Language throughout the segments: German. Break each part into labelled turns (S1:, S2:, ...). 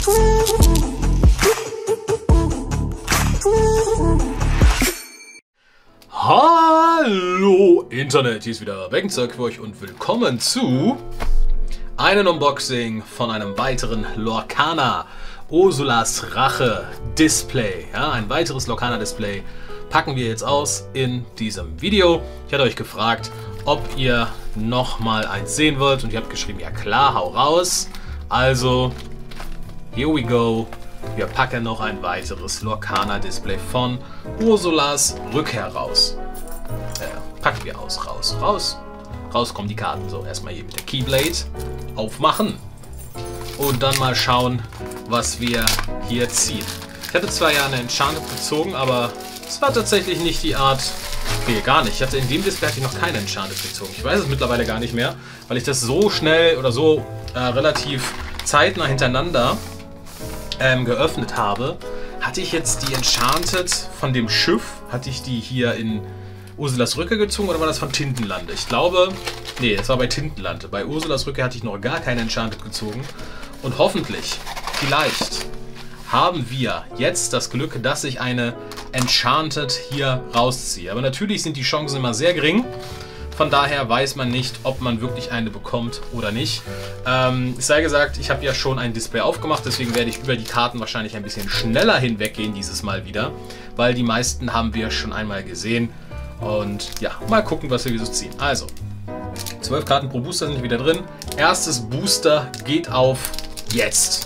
S1: Hallo Internet, hier ist wieder Beckenzeug für euch und willkommen zu einem Unboxing von einem weiteren Lorcana Ursulas Rache Display. Ja, ein weiteres Lorcana Display packen wir jetzt aus in diesem Video. Ich hatte euch gefragt, ob ihr nochmal eins sehen wollt und ihr habt geschrieben, ja klar, hau raus. Also, here we go. Wir packen noch ein weiteres Lorcana Display von Ursulas Rückkehr raus. Packen wir aus, raus. Raus kommen die Karten. So, erstmal hier mit der Keyblade aufmachen. Und dann mal schauen, was wir hier ziehen. Ich hatte zwar ja eine Enchanted gezogen, aber es war tatsächlich nicht die Art... Nee, gar nicht. In dem Display hatte ich noch keine Enchanted gezogen. Ich weiß es mittlerweile gar nicht mehr, weil ich das so schnell oder so relativ zeitnah hintereinander geöffnet habe. Hatte ich jetzt die Enchanted von dem Schiff, hatte ich die hier in Ursulas Rückkehr gezogen oder war das von Tintenlande? Ich glaube, nee, das war bei Tintenlande. Bei Ursulas Rückkehr hatte ich noch gar keine Enchanted gezogen. Und hoffentlich, vielleicht, haben wir jetzt das Glück, dass ich eine Enchanted hier rausziehe. Aber natürlich sind die Chancen immer sehr gering. Von daher weiß man nicht, ob man wirklich eine bekommt oder nicht. Es sei gesagt, ich habe ja schon ein Display aufgemacht, deswegen werde ich über die Karten wahrscheinlich ein bisschen schneller hinweggehen dieses Mal wieder, weil die meisten haben wir schon einmal gesehen. Und ja, mal gucken, was wir so ziehen. Also, 12 Karten pro Booster sind wieder drin. Erstes Booster geht auf jetzt.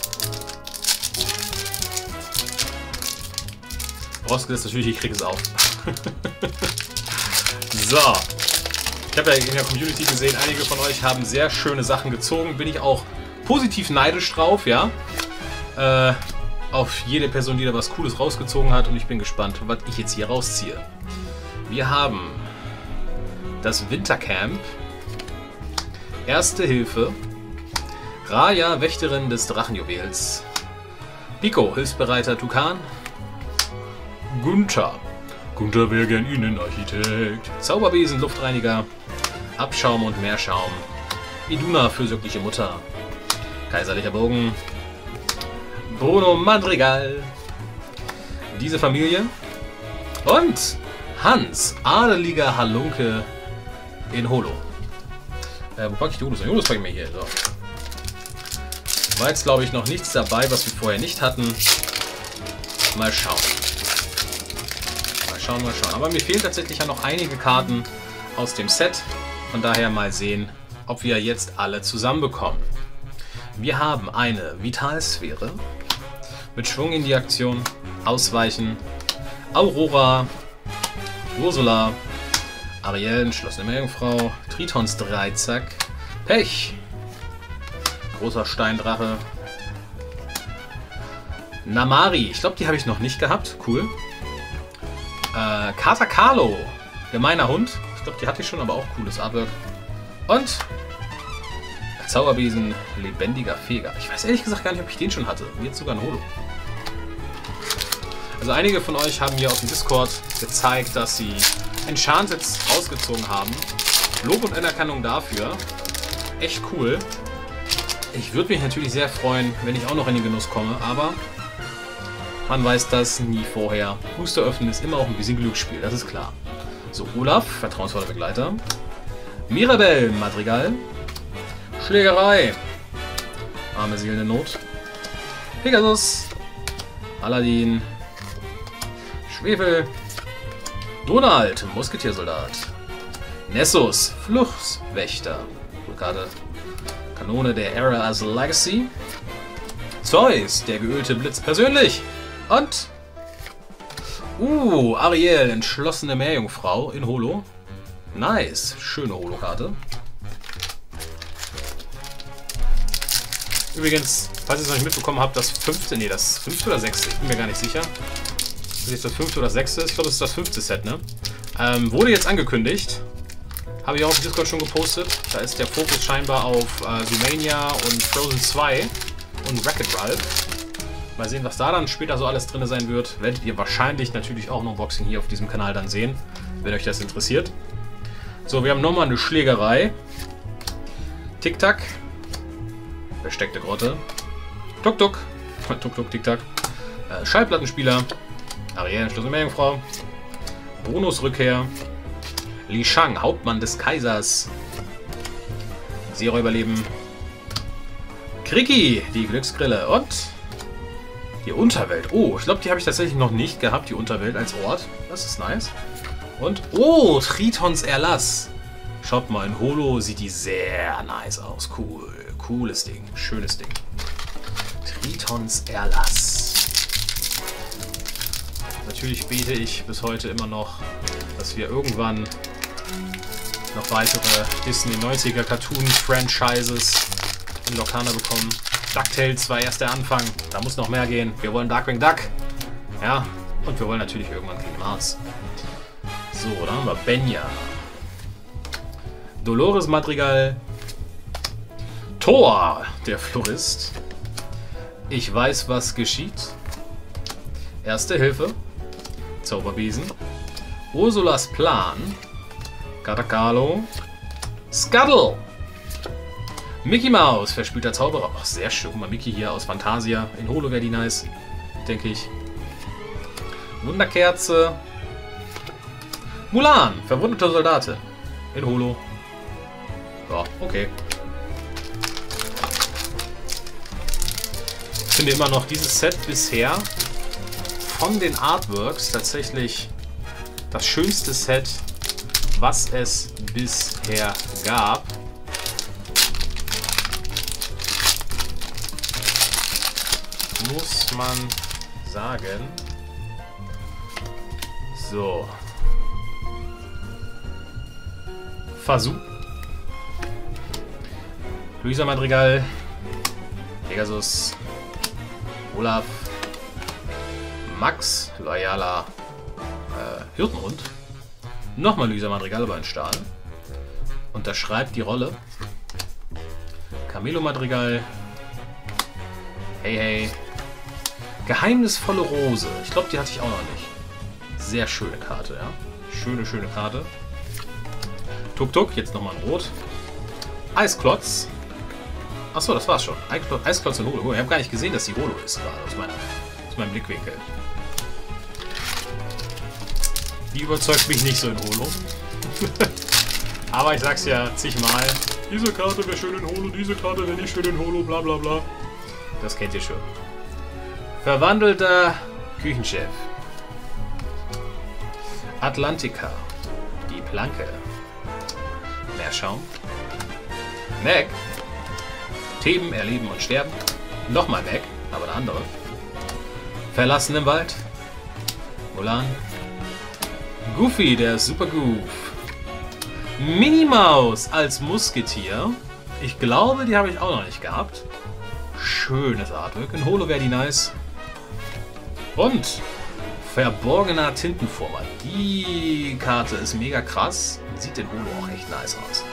S1: Vorausgesetzt natürlich, ich kriege es auf. So. Ich habe ja in der Community gesehen, einige von euch haben sehr schöne Sachen gezogen. Bin ich auch positiv neidisch drauf, ja. Auf jede Person, die da was Cooles rausgezogen hat. Und ich bin gespannt, was ich jetzt hier rausziehe. Wir haben das Wintercamp, Erste Hilfe, Raya, Wächterin des Drachenjuwels, Pico, hilfsbereiter Tukan, Gunther wäre gern Innenarchitekt, Zauberbesen, Luftreiniger, Abschaum und Meerschaum, Iduna, fürsorgliche Mutter, kaiserlicher Bogen, Bruno Madrigal, diese Familie und Hans, adeliger Halunke in Holo. Wo packe ich die Holos? Die Holos packe ich mir hier. So. War jetzt, glaube ich, noch nichts dabei, was wir vorher nicht hatten. Mal schauen. Mal schauen. Aber mir fehlen tatsächlich ja noch einige Karten aus dem Set. Von daher mal sehen, ob wir jetzt alle zusammenbekommen. Wir haben eine Vitalsphäre. Mit Schwung in die Aktion. Ausweichen. Aurora. Ursula, Ariel, entschlossene Meerjungfrau, Tritons Dreizack, Pech, großer Steindrache, Namari, ich glaube, die habe ich noch nicht gehabt, cool. Katakalo, gemeiner Hund, ich glaube, die hatte ich schon, aber auch cooles Artwork. Und Zauberbesen, lebendiger Feger. Ich weiß ehrlich gesagt gar nicht, ob ich den schon hatte, jetzt sogar ein Holo. Also einige von euch haben mir auf dem Discord gezeigt, dass sie Enchanted rausgezogen haben. Lob und Anerkennung dafür. Echt cool. Ich würde mich natürlich sehr freuen, wenn ich auch noch in den Genuss komme, aber man weiß das nie vorher. Booster öffnen ist immer auch ein bisschen Glücksspiel, das ist klar. So, Olaf, vertrauensvoller Begleiter. Mirabelle, Madrigal. Schlägerei. Arme Seelen in Not. Pegasus. Aladdin. Schwefel, Donald, Musketiersoldat, Nessus, Fluchtwächter, Karte, Kanone der Era's Legacy, Zeus, der geölte Blitz persönlich und Ariel, entschlossene Meerjungfrau in Holo. Nice, schöne Holo-Karte. Übrigens, falls ihr es noch nicht mitbekommen habt, das fünfte oder sechste, ich bin mir gar nicht sicher. Das ist das 5. oder 6. Ich glaube, das ist das 5. Set, ne? Wurde jetzt angekündigt. Habe ich auch auf Discord schon gepostet. Da ist der Fokus scheinbar auf Zoomania und Frozen 2 und Wreck-It Ralph. Mal sehen, was da dann später so alles drin sein wird. Werdet ihr wahrscheinlich natürlich auch ein Unboxing hier auf diesem Kanal dann sehen, wenn euch das interessiert. So, wir haben nochmal eine Schlägerei. Tic-Tac. Versteckte Grotte. Tuk-Tuk. Tuk Tuk Tik Tak. Schallplattenspieler. Ariel, Schloss und Meerjungfrau. Brunos Rückkehr. Li Shang, Hauptmann des Kaisers. Seeräuberleben. Kriki, die Glücksgrille. Und die Unterwelt. Oh, ich glaube, die habe ich tatsächlich noch nicht gehabt, die Unterwelt als Ort. Das ist nice. Und, oh, Tritons Erlass. Schaut mal, in Holo sieht die sehr nice aus. Cool. Cooles Ding. Schönes Ding. Tritons Erlass. Natürlich bete ich bis heute immer noch, dass wir irgendwann noch weitere Disney 90er Cartoon-Franchises in Lorcana bekommen. DuckTales war erst der Anfang. Da muss noch mehr gehen. Wir wollen Darkwing Duck. Ja, und wir wollen natürlich irgendwann King Mars. So, dann haben wir Benja. Dolores Madrigal. Thor, der Florist. Ich weiß, was geschieht. Erste Hilfe. Zauberbesen. Ursulas Plan. Katakalo. Scuttle. Mickey Mouse, verspielter Zauberer. Ach, sehr schön. Guck mal, Mickey hier aus Fantasia. In Holo wäre die nice. Denke ich. Wunderkerze. Mulan, verwundete Soldatin. In Holo. Ja, okay. Ich finde immer noch dieses Set bisher von den Artworks tatsächlich das schönste Set, was es bisher gab. Muss man sagen. So. Fasu. Luisa Madrigal. Pegasus. Olaf. Max. Loyaler Hirtenhund. Nochmal Luisa Madrigal, aber in Stahl. Unterschreibt die Rolle. Camilo Madrigal. Hey, hey. Geheimnisvolle Rose. Ich glaube, die hatte ich auch noch nicht. Sehr schöne Karte, ja. Schöne, schöne Karte. Tuk Tuk, jetzt nochmal in Rot. Eisklotz. Achso, das war's schon. Eisklotz in Holo. Ich habe gar nicht gesehen, dass die Holo ist gerade aus meinem Blickwinkel. Die überzeugt mich nicht so in Holo. Aber ich sag's ja zigmal. Diese Karte wäre schön in Holo, diese Karte wäre nicht schön in Holo, bla bla bla. Das kennt ihr schon. Verwandelter Küchenchef. Atlantica. Die Planke. Meerschaum. Mac. Theben, Erleben und Sterben. Nochmal Mac, aber eine andere. Verlassen im Wald. Mulan. Goofy, der Super Goof. Minnie Maus als Musketier. Ich glaube, die habe ich auch noch nicht gehabt. Schönes Artwork. In Holo wäre die nice. Und verborgener Tintenformer. Die Karte ist mega krass. Sieht in Holo auch echt nice aus.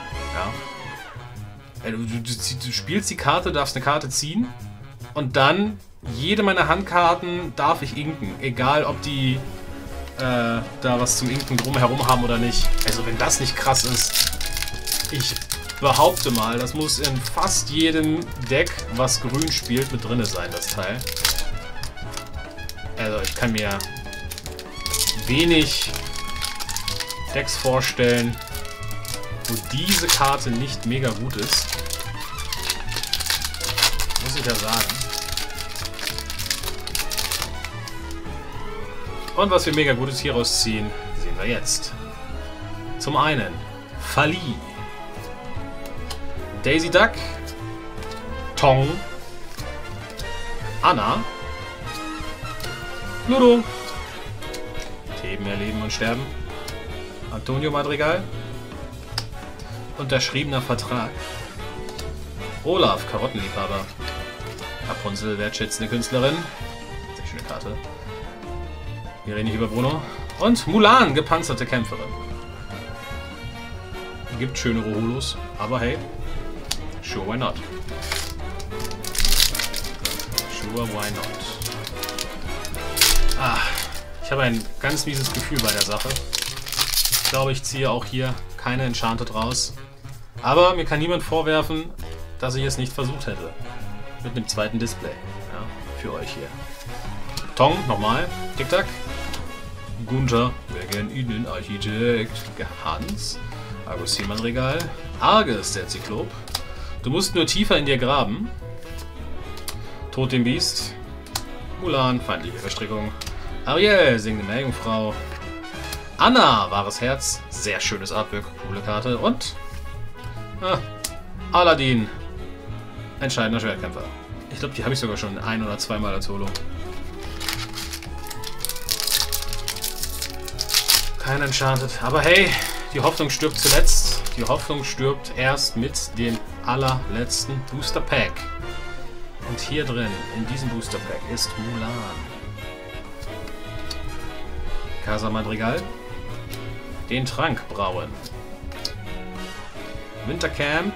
S1: Ja. Du spielst die Karte, darfst eine Karte ziehen. Und dann, jede meiner Handkarten darf ich inken. Egal, ob die da was zum Inken drumherum haben oder nicht. Also wenn das nicht krass ist. Ich behaupte mal, das muss in fast jedem Deck, was grün spielt, mit drinne sein, das Teil. Also ich kann mir wenig Decks vorstellen, wo diese Karte nicht mega gut ist. Muss ich ja sagen. Und was wir mega Gutes hier rausziehen, sehen wir jetzt. Zum einen Fali, Daisy Duck, Tong, Anna, Ludo, Theben, Erleben und Sterben, Antonio Madrigal, Unterschriebener Vertrag, Olaf, Karottenliebhaber, Rapunzel, wertschätzende Künstlerin, sehr schöne Karte. Wir reden nicht über Bruno. Und Mulan, gepanzerte Kämpferin. Gibt schönere Holos, aber hey, sure why not? Sure why not? Ah, ich habe ein ganz mieses Gefühl bei der Sache. Ich glaube, ich ziehe auch hier keine Enchanted raus. Aber mir kann niemand vorwerfen, dass ich es nicht versucht hätte. mit einem zweiten Display. Ja, für euch hier. Tong, nochmal. Tick-Tack. Gunther, wer gern Innenarchitekt. Hans. Argus Seemann-Regal. Arges, der Zyklop. Du musst nur tiefer in dir graben. Tod dem Biest. Mulan, feindliche Verstrickung. Ariel, singende Meerjungfrau. Anna, wahres Herz. Sehr schönes Artwork, coole Karte. Und Aladdin, entscheidender Schwertkämpfer. Ich glaube, die habe ich sogar schon ein- oder zweimal als Holo. Kein Enchanted. Aber hey, die Hoffnung stirbt zuletzt. Die Hoffnung stirbt erst mit dem allerletzten Booster Pack. Und hier drin, in diesem Booster Pack, ist Mulan. Casa Madrigal. Den Trank brauen. Wintercamp.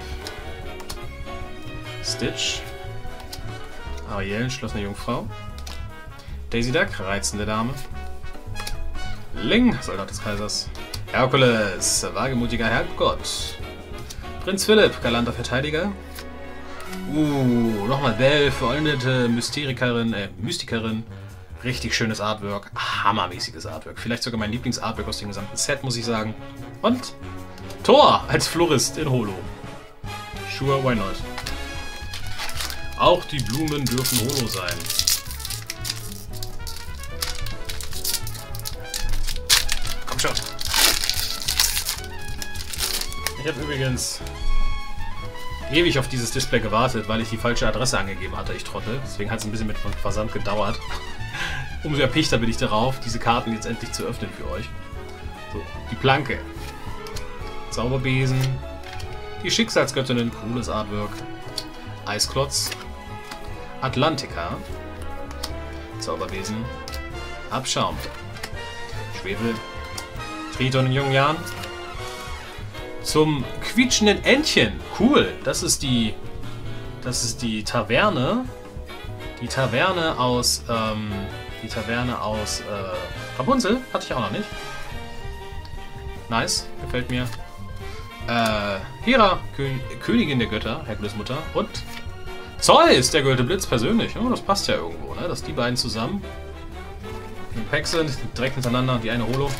S1: Stitch. Ariel, entschlossene Jungfrau. Daisy Duck, reizende Dame. Ling, Soldat des Kaisers. Herkules, wagemutiger Herrgott. Prinz Philipp, galanter Verteidiger. Nochmal Belle, verordnete Mystikerin. Richtig schönes Artwork. Hammermäßiges Artwork. Vielleicht sogar mein Lieblingsartwork aus dem gesamten Set, muss ich sagen. Und Thor als Florist in Holo. Sure, why not? Auch die Blumen dürfen Holo sein. Komm schon. Ich habe übrigens ewig auf dieses Display gewartet, weil ich die falsche Adresse angegeben hatte, ich Trottel. Deswegen hat es ein bisschen mit Versand gedauert. Umso erpichter bin ich darauf, diese Karten jetzt endlich zu öffnen für euch. So, die Planke. Zauberbesen. Die Schicksalsgöttinnen, cooles Artwork. Eisklotz. Atlantica. Zauberbesen. Abschaum. Schwefel. Triton in jungen Jahren. Zum quietschenden Entchen. Cool. Das ist die Taverne. Die Taverne aus Rapunzel. Hatte ich auch noch nicht. Nice. Gefällt mir. Hera, Königin der Götter, Herkulesmutter. Und Zeus, der Gölte Blitz persönlich. Oh, das passt ja irgendwo, ne? Dass die beiden zusammen im Pack sind. Direkt hintereinander. Die eine Holo.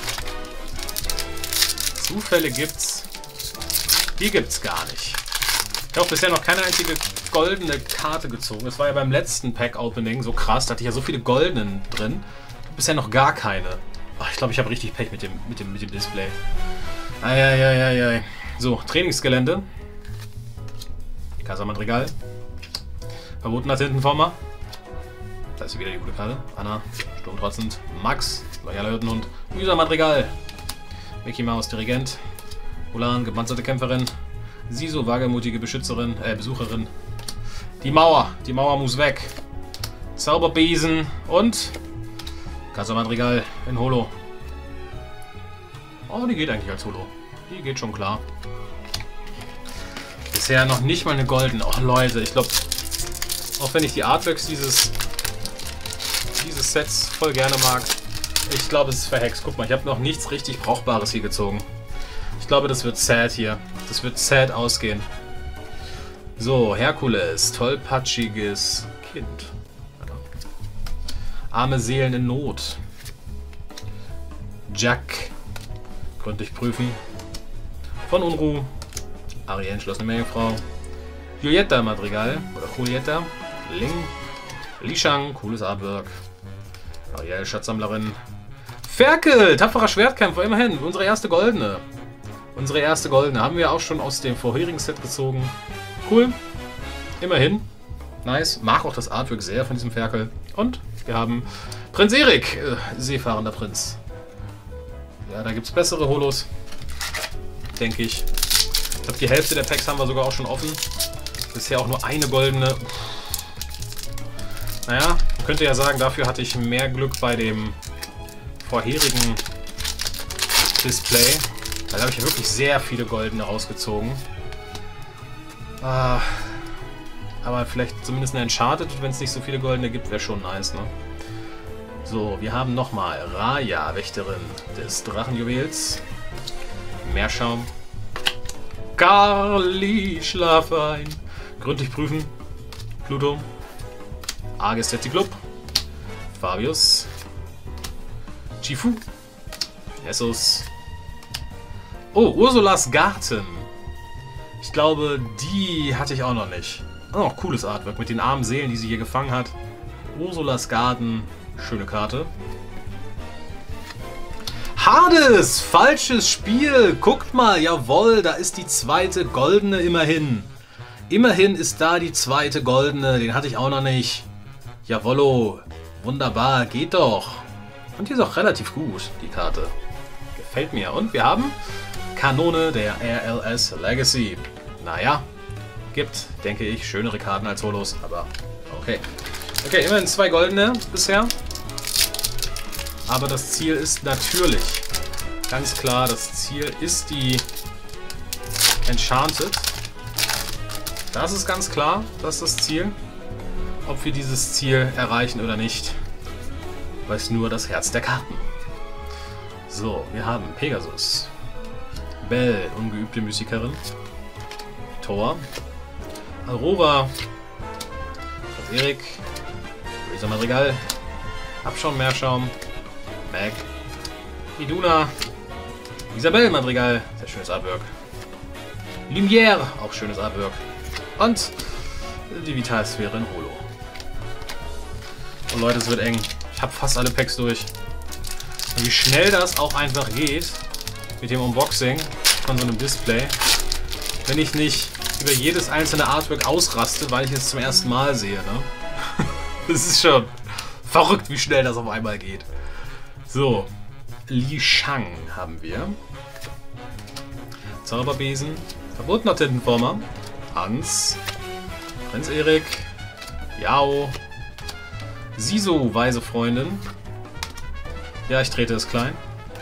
S1: Zufälle gibt's. Die gibt's gar nicht. Ich habe bisher noch keine einzige goldene Karte gezogen. Das war ja beim letzten Pack-Opening so krass. Da hatte ich ja so viele goldenen drin. Bisher noch gar keine. Ach, ich glaube, ich habe richtig Pech mit dem Display. Eieieiei. So, Trainingsgelände. Casa Madrigal. Verbotener Tintenformer. Da ist wieder die gute Karte. Anna, sturmtrotzend. Max, loyaler Hirtenhund. Mühsam Madrigal. Mickey Mouse, Dirigent. Mulan, gepanzerte Kämpferin. Siso, wagemutige Besucherin. Die Mauer muss weg. Zauberbesen und Casa Madrigal in Holo. Oh, die geht eigentlich als Holo. Die geht schon klar. Bisher noch nicht mal eine goldene. Oh Leute, ich glaube, auch wenn ich die Artworks dieses Sets voll gerne mag, ich glaube, es ist verhext. Guck mal, ich habe noch nichts richtig Brauchbares hier gezogen. Ich glaube, das wird sad hier. Das wird sad ausgehen. So, Herkules, tollpatschiges Kind. Arme Seelen in Not. Jack, gründlich prüfen. Von Unruh. Ariel, entschlossene Meerjungfrau. Julietta Madrigal, oder Julietta. Ling. Lishang, cooles Artwork. Ariel, Schatzsammlerin. Ferkel, tapferer Schwertkämpfer, immerhin. Unsere erste goldene. Unsere erste goldene. Haben wir auch schon aus dem vorherigen Set gezogen. Cool. Immerhin. Nice. Mag auch das Artwork sehr von diesem Ferkel. Und wir haben Prinz Erik, seefahrender Prinz. Ja, da gibt es bessere Holos. Denke ich. Ich glaube, die Hälfte der Packs haben wir sogar auch schon offen. Bisher auch nur eine goldene. Naja, man könnte ja sagen, dafür hatte ich mehr Glück bei dem vorherigen Display. Da habe ich ja wirklich sehr viele goldene rausgezogen. Aber vielleicht zumindest eine Enchanted, wenn es nicht so viele goldene gibt, wäre schon nice, ne? So, wir haben nochmal Raya, Wächterin des Drachenjuwels. Meerschaum. Carly, schlaf ein. Gründlich prüfen. Pluto. Arges Club. Fabius. Chifu. Essos. Oh, Ursulas Garten. Ich glaube, die hatte ich auch noch nicht. Oh, cooles Artwork mit den armen Seelen, die sie hier gefangen hat. Ursulas Garten. Schöne Karte. Hades! Falsches Spiel! Guckt mal, jawohl, da ist die zweite goldene immerhin. Immerhin ist da die zweite goldene. Den hatte ich auch noch nicht. Jawollo. Wunderbar, geht doch. Und die ist auch relativ gut, die Karte. Gefällt mir. Und wir haben Kanone der RLS Legacy. Naja, gibt, denke ich, schönere Karten als Holos, aber okay. Okay, immerhin 2 goldene bisher. Aber das Ziel ist natürlich, ganz klar, das Ziel ist die Enchanted. Das ist ganz klar, das ist das Ziel. Ob wir dieses Ziel erreichen oder nicht, weiß nur das Herz der Karten. So, wir haben Pegasus, Belle, ungeübte Musikerin, Thor, Aurora, Erik, Luisa Madrigal, Abschaum, Meerschaum, Mac, Iduna, Isabelle Madrigal, sehr schönes Artwork, Lumière, auch schönes Artwork, und die Vitalsphäre in Holo. Und Leute, es wird eng. Ich habe fast alle Packs durch. Und wie schnell das auch einfach geht mit dem Unboxing von so einem Display, wenn ich nicht über jedes einzelne Artwork ausraste, weil ich es zum ersten Mal sehe. Ne? Das ist schon verrückt, wie schnell das auf einmal geht. So, Li Shang haben wir. Zauberbesen, verbotener Tintenformer, Hans, Prinz Erik, Yao, Siso, weise Freundin. Ja, ich trete es klein.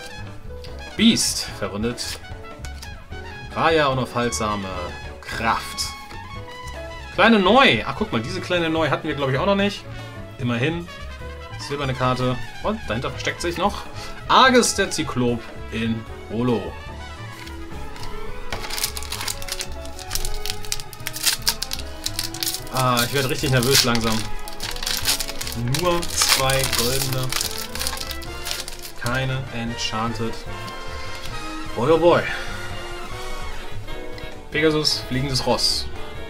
S1: Beast, verwundet. Raya, unaufhaltsame Kraft. Kleine Neu. Ach, guck mal, diese kleine Neu hatten wir, glaube ich, auch noch nicht. Immerhin. Silberne Karte. Und dahinter versteckt sich noch Arges der Zyklop in Holo. Ah, ich werde richtig nervös langsam. Nur 2 goldene. Keine Enchanted. Boy, oh boy. Pegasus, fliegendes Ross.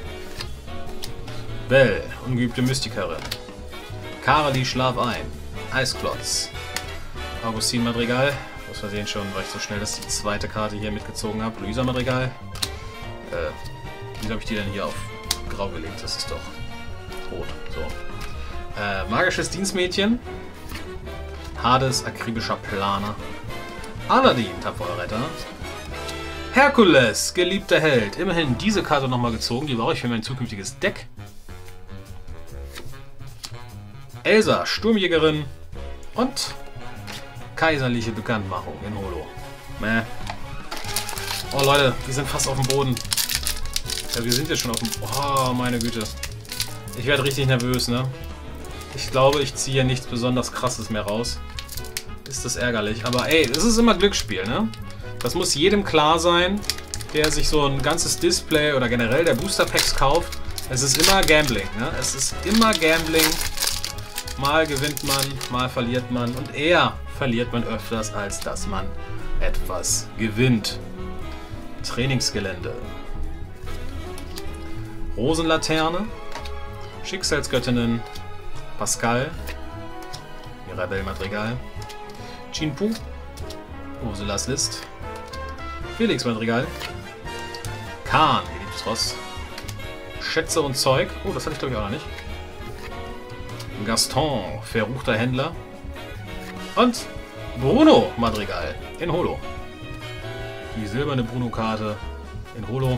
S1: Belle, ungeübte Mystikerin. Kareli, schlaf ein. Eisklotz. Augustin Madrigal. Aus Versehen schon, weil ich so schnell die zweite Karte hier mitgezogen habe. Luisa Madrigal. Wieso habe ich die denn hier auf Grau gelegt? Das ist doch rot. So. Magisches Dienstmädchen. Hades, akribischer Planer. Aladdin, tapferer Retter. Herkules, geliebter Held. Immerhin diese Karte nochmal gezogen. Die brauche ich für mein zukünftiges Deck. Elsa, Sturmjägerin. Und kaiserliche Bekanntmachung in Holo. Mäh. Oh Leute, wir sind fast auf dem Boden. Ja, wir sind jetzt schon auf dem... Oh, meine Güte. Ich werde richtig nervös, ne? Ich glaube, ich ziehe nichts besonders Krasses mehr raus. Ist das ärgerlich. Aber ey, es ist immer Glücksspiel, ne? Das muss jedem klar sein, der sich so ein ganzes Display oder generell der Booster Packs kauft. Es ist immer Gambling, ne? Es ist immer Gambling. Mal gewinnt man, mal verliert man. Und eher verliert man öfters, als dass man etwas gewinnt. Trainingsgelände. Rosenlaterne. Schicksalsgöttinnen. Pascal. Mirabelle Madrigal. Chinpu. Ursulas List. Felix Madrigal. Khan, geliebtes Ross. Schätze und Zeug. Oh, das hatte ich glaube ich auch noch nicht. Gaston, verruchter Händler. Und Bruno Madrigal in Holo. Die silberne Bruno-Karte in Holo.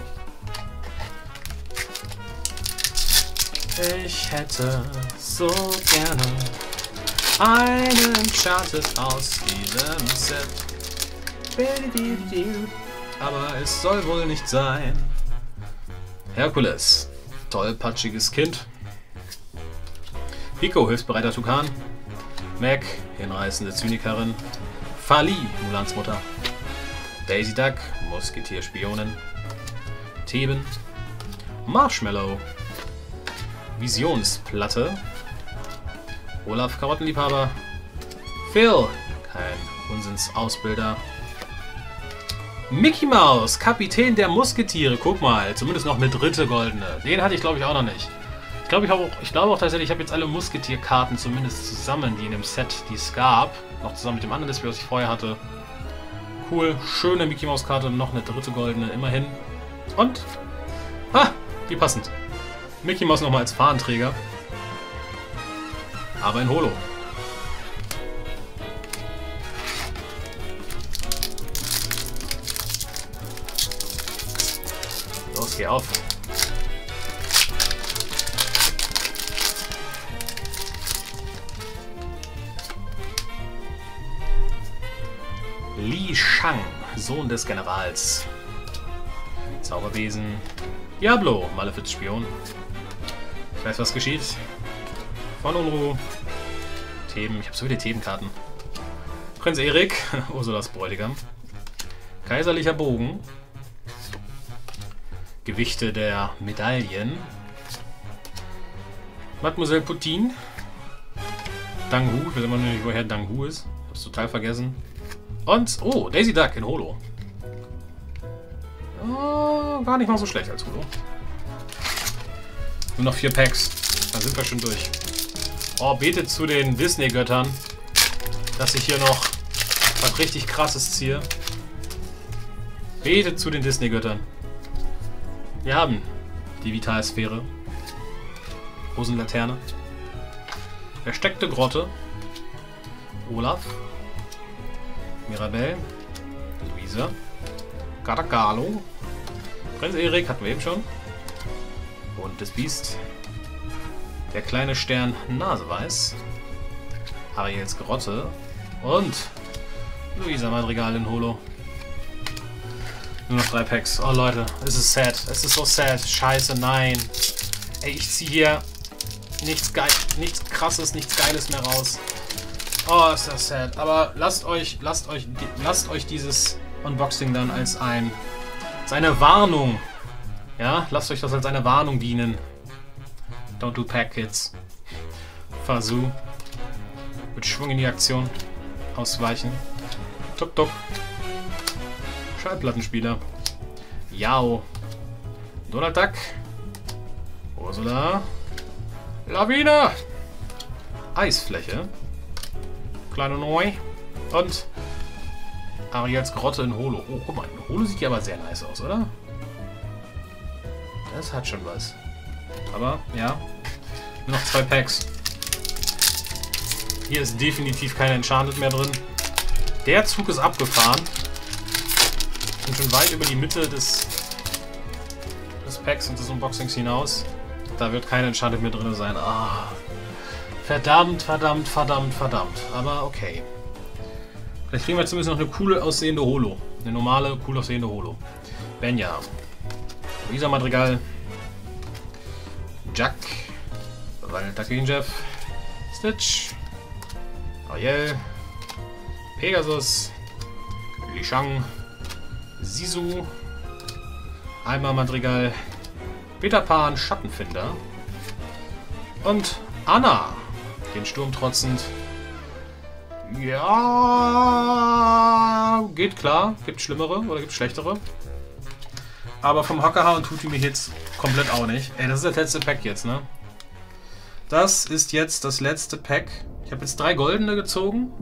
S1: Ich hätte so gerne einen Enchanted aus diesem Set. Aber es soll wohl nicht sein. Herkules, tollpatschiges Kind. Pico, hilfsbereiter Tukan. Mac, hinreißende Zynikerin. Fali, Mulans Mutter. Daisy Duck, Musketier-Spionin. Theben. Marshmallow. Visionsplatte. Olaf, Karottenliebhaber. Phil, kein Unsinnsausbilder. Mickey Mouse, Kapitän der Musketiere. Guck mal, zumindest noch eine dritte goldene. Den hatte ich, glaube ich, auch noch nicht. Ich glaube auch tatsächlich, ich habe jetzt alle Musketierkarten zumindest zusammen, die in dem Set, die es gab. Noch zusammen mit dem anderen Display, was ich vorher hatte. Cool, schöne Mickey Mouse Karte, noch eine dritte goldene, immerhin. Und, wie passend. Mickey Mouse nochmal als Fahnenträger. Aber in Holo. Los, geh auf. Li Shang, Sohn des Generals. Zauberbesen. Diablo, Malefiz-Spion. Ich weiß, was geschieht. Von Unruh. Theben, ich habe so viele Themenkarten. Prinz Erik, Ursulas Bräutigam. Kaiserlicher Bogen. Gewichte der Medaillen. Mademoiselle Poutine. Dang Hu, ich weiß immer noch nicht, woher Dang Hu ist. Ich hab's total vergessen. Und, oh, Daisy Duck in Holo. Oh, gar nicht mal so schlecht als Holo. Nur noch 4 Packs. Dann sind wir schon durch. Oh, betet zu den Disney-Göttern, dass ich hier noch was richtig Krasses ziehe. Betet zu den Disney-Göttern. Wir haben die Vitalsphäre. Rosenlaterne. Versteckte Grotte. Olaf. Mirabelle. Luisa. Caracalo. Prinz Erik hatten wir eben schon. Und das Biest. Der kleine Stern Naseweiß. Ariels Grotte. Und Luisa Madrigal in Holo. Nur noch 3 Packs. Oh Leute, es ist sad. Es ist so sad. Scheiße, nein. Ey, ich ziehe hier nichts Krasses, nichts Geiles mehr raus. Oh, ist das sad. Aber lasst euch dieses Unboxing dann als eine Warnung. Ja, lasst euch das als eine Warnung dienen. Don't do Pack Kids. Fasu. Mit Schwung in die Aktion. Ausweichen. Tuk Tuk. Schallplattenspieler. Yao. Donald Duck. Ursula. Lawine. Eisfläche. Kleine Neu. Und Ariels Grotte in Holo. Oh, guck mal. Holo sieht ja aber sehr nice aus, oder? Das hat schon was. Aber, ja. Nur noch 2 Packs. Hier ist definitiv kein Enchanted mehr drin. Der Zug ist abgefahren. Und schon weit über die Mitte des Packs und des Unboxings hinaus. Da wird kein Enchanted mehr drin sein. Ah. Verdammt. Aber okay. Vielleicht kriegen wir zumindest noch eine cool aussehende Holo. Eine normale, cool aussehende Holo. Benja. Luisa Madrigal. Jack. Walter Jeff. Stitch. Ariel. Pegasus. Li Shang. Sisu. Alma Madrigal. Peter Pan, Schattenfinder. Und Anna. Den Sturm trotzend. Ja, geht klar. Gibt schlimmere oder gibt schlechtere. Aber vom Hocker hauen tut die mir jetzt komplett auch nicht. Ey, das ist das letzte Pack jetzt, ne? Das ist jetzt das letzte Pack. Ich habe jetzt 3 goldene gezogen.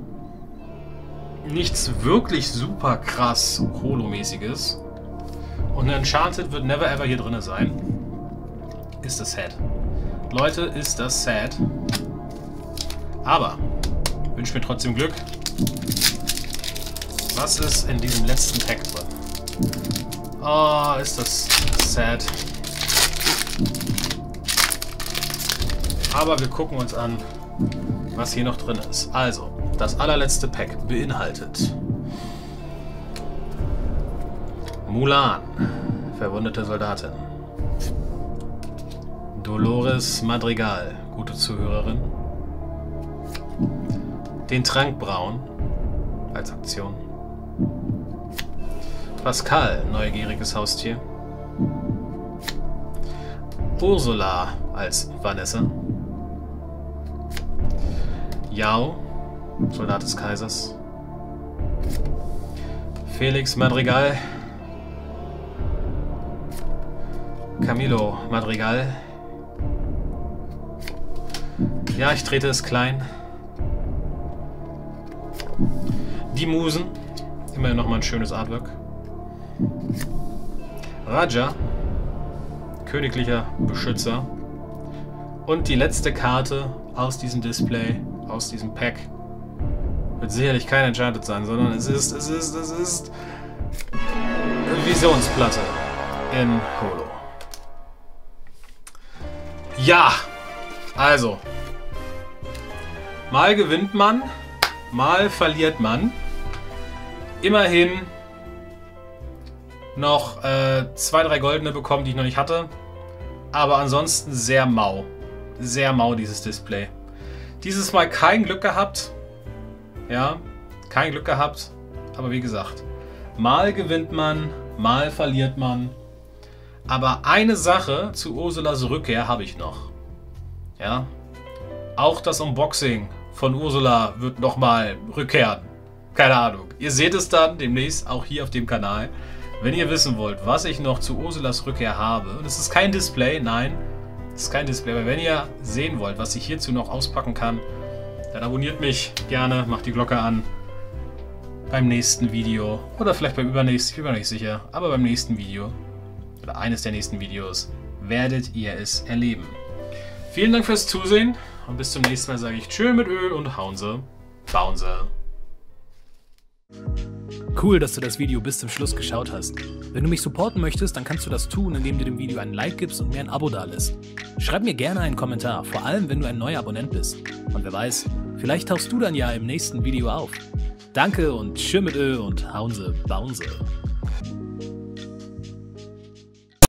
S1: Nichts wirklich super krass Holo-mäßiges. Und eine Enchanted wird never ever hier drin sein. Ist das sad. Leute, ist das sad. Aber wünsche mir trotzdem Glück. Was ist in diesem letzten Pack drin? Oh, ist das sad. Aber wir gucken uns an, was hier noch drin ist. Also, das allerletzte Pack beinhaltet Mulan, verwundete Soldatin. Dolores Madrigal, gute Zuhörerin. Den Trankbraun als Aktion. Pascal, neugieriges Haustier. Ursula als Vanessa. Yao, Soldat des Kaisers. Felix Madrigal. Camilo Madrigal. Ja, ich trete es klein. Die Musen. Immerhin nochmal ein schönes Artwork. Raja. Königlicher Beschützer. Und die letzte Karte aus diesem Display, aus diesem Pack, wird sicherlich kein Enchanted sein, sondern es ist Visionsplatte in Holo. Ja, also, mal gewinnt man, mal verliert man. Immerhin noch 2, 3 goldene bekommen, die ich noch nicht hatte. Aber ansonsten sehr mau. Sehr mau dieses Display. Dieses Mal kein Glück gehabt. Ja, kein Glück gehabt. Aber wie gesagt, mal gewinnt man, mal verliert man. Aber eine Sache zu Ursulas Rückkehr habe ich noch. Ja, auch das Unboxing von Ursula wird nochmal rückkehren. Keine Ahnung. Ihr seht es dann demnächst auch hier auf dem Kanal. Wenn ihr wissen wollt, was ich noch zu Ursulas Rückkehr habe, und es ist kein Display, nein, es ist kein Display, aber wenn ihr sehen wollt, was ich hierzu noch auspacken kann, dann abonniert mich gerne, macht die Glocke an. Beim nächsten Video, oder vielleicht beim übernächsten, ich bin mir noch nicht sicher, aber beim nächsten Video, oder eines der nächsten Videos, werdet ihr es erleben. Vielen Dank fürs Zusehen und bis zum nächsten Mal sage ich Tschö mit Öl und hauen Sie, bauen Sie.
S2: Cool, dass du das Video bis zum Schluss geschaut hast. Wenn du mich supporten möchtest, dann kannst du das tun, indem du dem Video einen Like gibst und mir ein Abo dalässt. Schreib mir gerne einen Kommentar, vor allem wenn du ein neuer Abonnent bist. Und wer weiß, vielleicht tauchst du dann ja im nächsten Video auf. Danke und Tschö mit Ö und hauen Sie, bauen Sie.